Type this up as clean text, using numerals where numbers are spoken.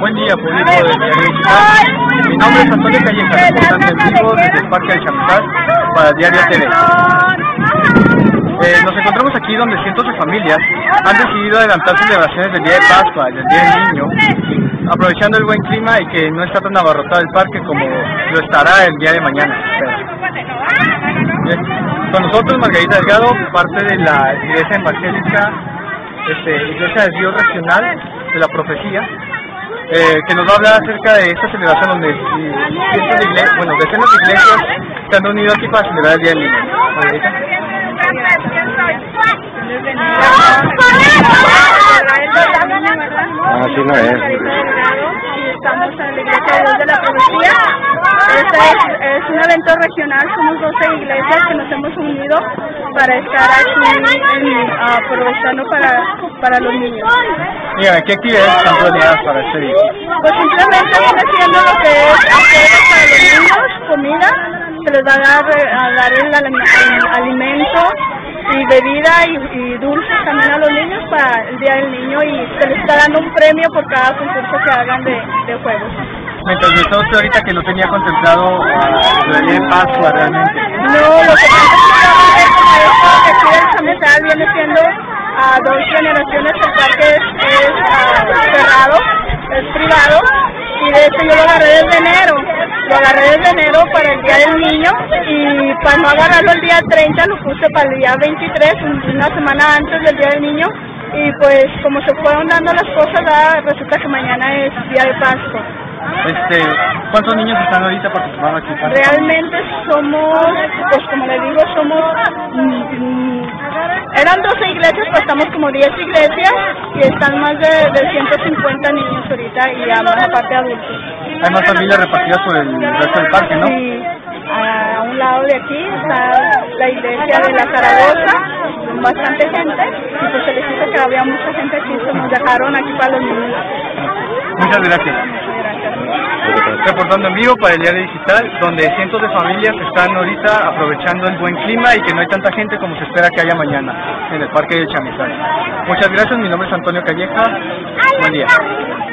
Buen día, público del Diario Digital. Mi nombre es Antonio Calleja, reportante en vivo desde el Parque del Chamizal para Diario TV. Nos encontramos aquí donde cientos de familias han decidido adelantar celebraciones del Día de Pascua y del Día del Niño, aprovechando el buen clima y que no está tan abarrotado el parque como lo estará el día de mañana. Con nosotros Margarita Delgado, parte de la Iglesia Evangélica, Iglesia de Dios Regional de la Profecía, que nos va a hablar acerca de esta celebración donde cientos de iglesias, bueno, decenas de iglesias se han unido aquí para celebrar el Día del Niño. Margarita. Así no es. Estamos en la Iglesia de Dios de la Profecía. Es un evento regional, somos 12 iglesias que nos hemos unido para estar aquí aprovechando para los niños. Mira, ¿qué actividades están planeadas para este día? Pues simplemente viene siendo lo que es hacer para los niños, comida, se les va a dar el alimento y bebida y dulces también a los niños para el Día del Niño, y se les está dando un premio por cada concurso que hagan de juegos. Mientras me está usted ahorita que no tenía contemplado el Día de Pascua realmente. No, lo que pasa es que aquí del Chamizal viene siendo a 2 generaciones, el parque es cerrado, es privado, y de hecho yo lo agarré desde enero para el Día del Niño, y para no agarrarlo el día 30 lo puse para el día 23, una semana antes del Día del Niño, y pues como se fueron dando las cosas, resulta que mañana es Día de Pascua. ¿Cuántos niños están ahorita participando aquí? Realmente somos, pues como le digo, eran 12 iglesias, pues estamos como 10 iglesias y están más de 150 niños ahorita, y aparte adultos. Hay más familias repartidas por el resto del parque, ¿no? Sí, a un lado de aquí está la iglesia de la Zaragoza, bastante gente, y pues se les dice que había mucha gente aquí, se nos dejaron aquí para los niños. Muchas gracias. Reportando en vivo para el Diario Digital, donde cientos de familias están ahorita aprovechando el buen clima y que no hay tanta gente como se espera que haya mañana en el Parque del Chamizal. Muchas gracias, mi nombre es Antonio Calleja. Buen día.